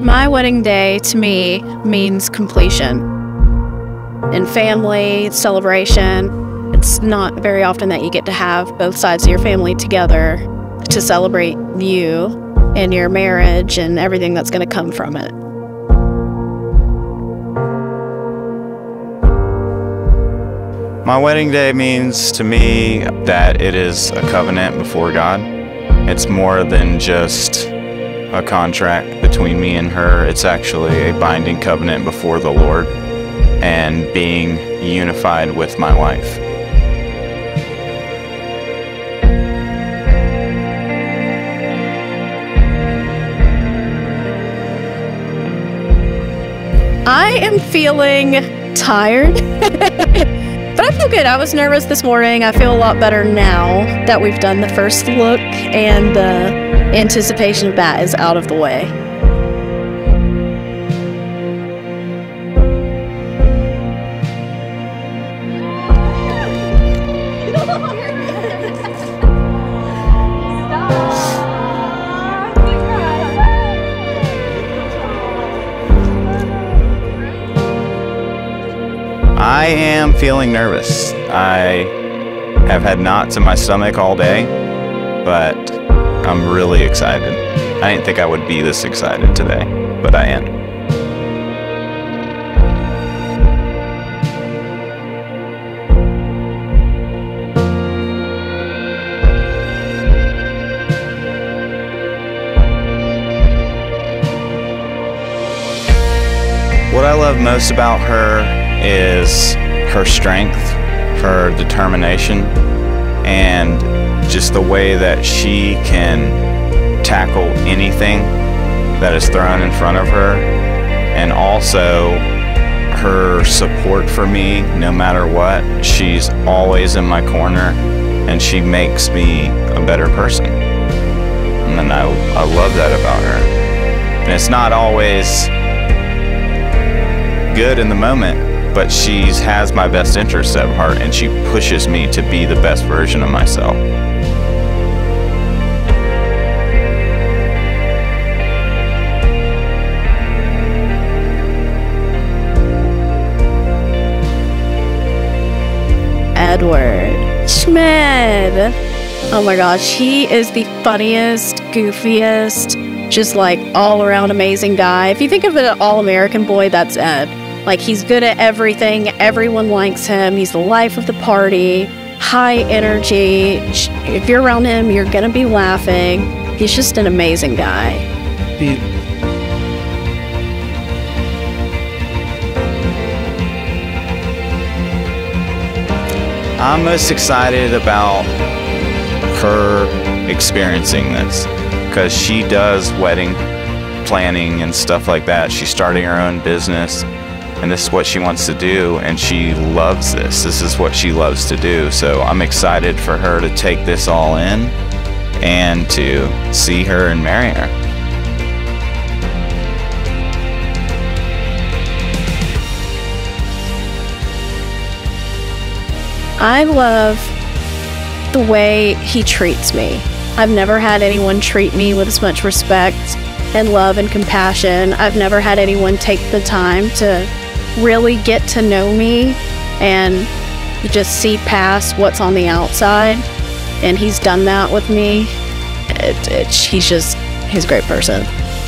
My wedding day, to me, means completion. In family, celebration, it's not very often that you get to have both sides of your family together to celebrate you and your marriage and everything that's going to come from it. My wedding day means to me that it is a covenant before God. It's more than just a contract between me and her. It's actually a binding covenant before the Lord and being unified with my wife. I am feeling tired. But I feel good. I was nervous this morning. I feel a lot better now that we've done the first look and the anticipation of that is out of the way. I am feeling nervous. I have had knots in my stomach all day, but I'm really excited. I didn't think I would be this excited today, but I am. What I love most about her is her strength, her determination, and just the way that she can tackle anything that is thrown in front of her, and also her support for me no matter what. She's always in my corner and she makes me a better person, and I love that about her. And it's not always good in the moment, but she has my best interests at heart and she pushes me to be the best version of myself. Edward Schmid. Oh my gosh, he is the funniest, goofiest, just like all around amazing guy. If you think of an all-American boy, that's Ed. Like, he's good at everything. Everyone likes him. He's the life of the party. High energy. If you're around him, you're going to be laughing. He's just an amazing guy. I'm most excited about her experiencing this because she does wedding planning and stuff like that. She's starting her own business. And this is what she wants to do, and she loves this. This is what she loves to do. So I'm excited for her to take this all in and to see her and marry her. I love the way he treats me. I've never had anyone treat me with as much respect and love and compassion. I've never had anyone take the time to really get to know me and just see past what's on the outside, and he's done that with me. He's a great person.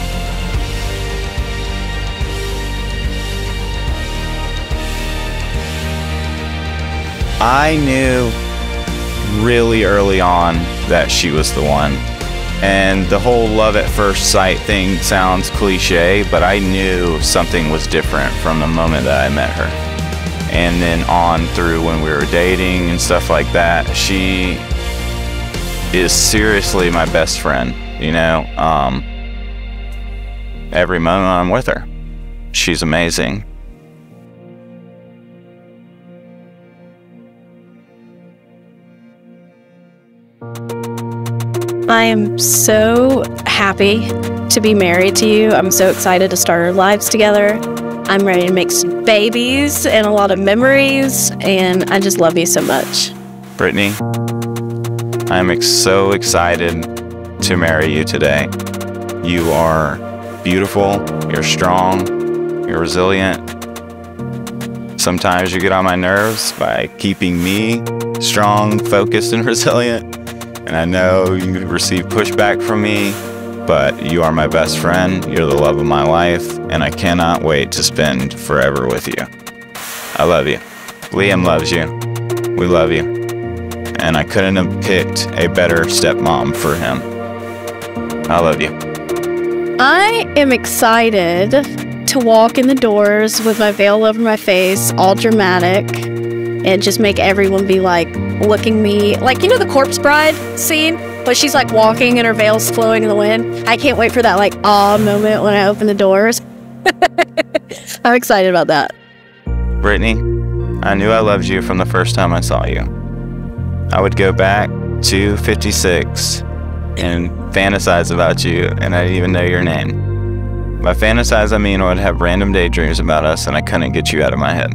I knew really early on that she was the one. And the whole love at first sight thing sounds cliche, but I knew something was different from the moment that I met her. And then on through when we were dating and stuff like that, she is seriously my best friend, you know. Every moment I'm with her, she's amazing. I am so happy to be married to you. I'm so excited to start our lives together. I'm ready to make some babies and a lot of memories, and I just love you so much. Brittany, I'm so excited to marry you today. You are beautiful, you're strong, you're resilient. Sometimes you get on my nerves by keeping me strong, focused, and resilient. And I know you receive pushback from me, but you are my best friend. You're the love of my life, and I cannot wait to spend forever with you. I love you. Liam loves you. We love you. And I couldn't have picked a better stepmom for him. I love you. I am excited to walk in the doors with my veil over my face, all dramatic, and just make everyone be like looking me like, you know, the corpse bride scene, but she's like walking and her veil's flowing in the wind. I can't wait for that like awe moment when I open the doors. I'm excited about that. Brittany, I knew I loved you from the first time I saw you. I would go back to 56 and fantasize about you, and I didn't even know your name. By fantasize, I mean I would have random daydreams about us and I couldn't get you out of my head.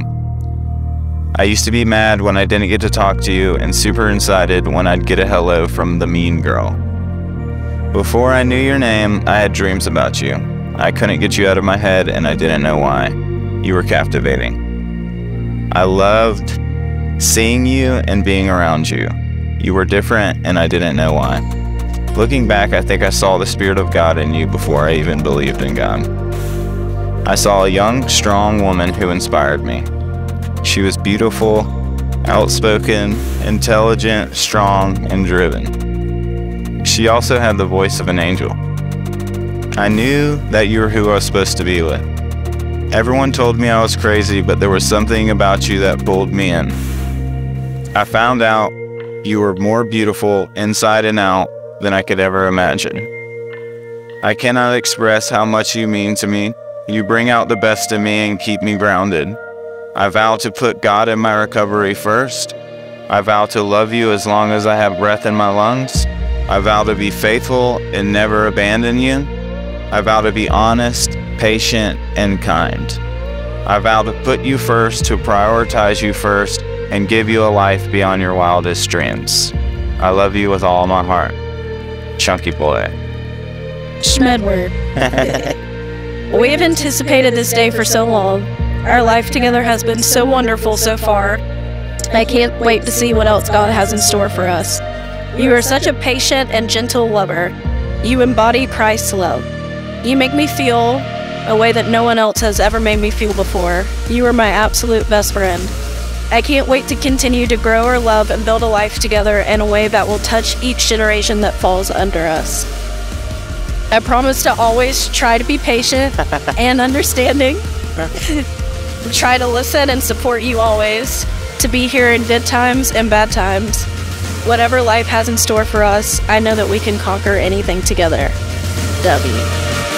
I used to be mad when I didn't get to talk to you and super excited when I'd get a hello from the mean girl. Before I knew your name, I had dreams about you. I couldn't get you out of my head and I didn't know why. You were captivating. I loved seeing you and being around you. You were different and I didn't know why. Looking back, I think I saw the Spirit of God in you before I even believed in God. I saw a young, strong woman who inspired me. She was beautiful, outspoken, intelligent, strong, and driven. She also had the voice of an angel. I knew that you were who I was supposed to be with. Everyone told me I was crazy, but there was something about you that pulled me in. I found out you were more beautiful inside and out than I could ever imagine. I cannot express how much you mean to me. You bring out the best in me and keep me grounded. I vow to put God in my recovery first. I vow to love you as long as I have breath in my lungs. I vow to be faithful and never abandon you. I vow to be honest, patient, and kind. I vow to put you first, to prioritize you first, and give you a life beyond your wildest dreams. I love you with all my heart. Chunky boy. Schmedward. We have anticipated this day for so long. Our life together has been so wonderful so far. I can't wait to see what else God has in store for us. You are such a patient and gentle lover. You embody Christ's love. You make me feel a way that no one else has ever made me feel before. You are my absolute best friend. I can't wait to continue to grow our love and build a life together in a way that will touch each generation that falls under us. I promise to always try to be patient and understanding. Try to listen and support you always. To be here in good times and bad times. Whatever life has in store for us, I know that we can conquer anything together. W.